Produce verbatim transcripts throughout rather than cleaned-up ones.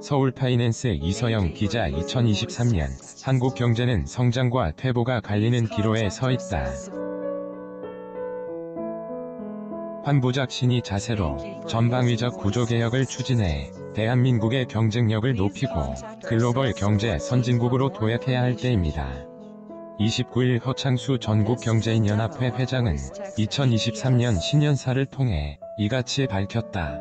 서울파이낸스 이서영 기자. 이천이십삼 년 한국 경제는 성장과 퇴보가 갈리는 기로에 서 있다. 환부작 신의 자세로 전방위적 구조개혁을 추진해 대한민국의 경쟁력을 높이고 글로벌 경제 선진국으로 도약해야 할 때입니다. 이십구 일 허창수 전국경제인연합회 회장은 이천이십삼 년 신년사를 통해 이같이 밝혔다.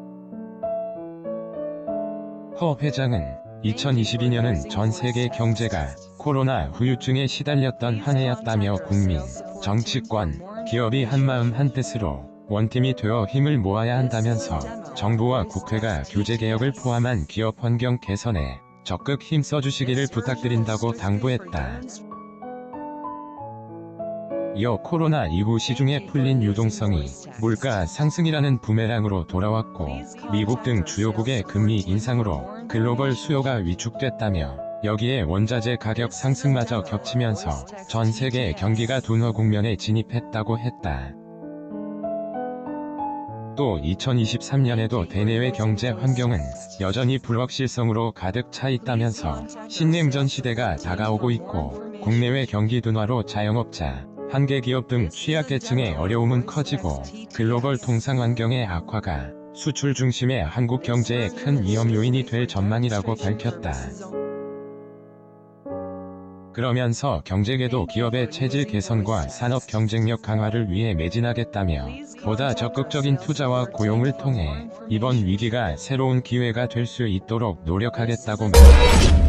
허 회장은 이천이십이 년은 전 세계 경제가 코로나 후유증에 시달렸던 한 해였다며 국민, 정치권, 기업이 한마음 한뜻으로 원팀이 되어 힘을 모아야 한다면서 정부와 국회가 규제개혁을 포함한 기업 환경 개선에 적극 힘써주시기를 부탁드린다고 당부했다. 이어 코로나 이후 시중에 풀린 유동성이 물가 상승이라는 부메랑으로 돌아왔고 미국 등 주요국의 금리 인상으로 글로벌 수요가 위축됐다며 여기에 원자재 가격 상승마저 겹치면서 전 세계 경기가 둔화 국면에 진입했다고 했다. 또 이천이십삼 년에도 대내외 경제 환경은 여전히 불확실성으로 가득 차 있다면서 신냉전 시대가 다가오고 있고 국내외 경기 둔화로 자영업자, 한계기업 등 취약계층의 어려움은 커지고 글로벌 통상 환경의 악화가 수출 중심의 한국 경제의 큰 위험 요인이 될 전망이라고 밝혔다. 그러면서 경제계도 기업의 체질 개선과 산업 경쟁력 강화를 위해 매진하겠다며 보다 적극적인 투자와 고용을 통해 이번 위기가 새로운 기회가 될 수 있도록 노력하겠다고 말했다.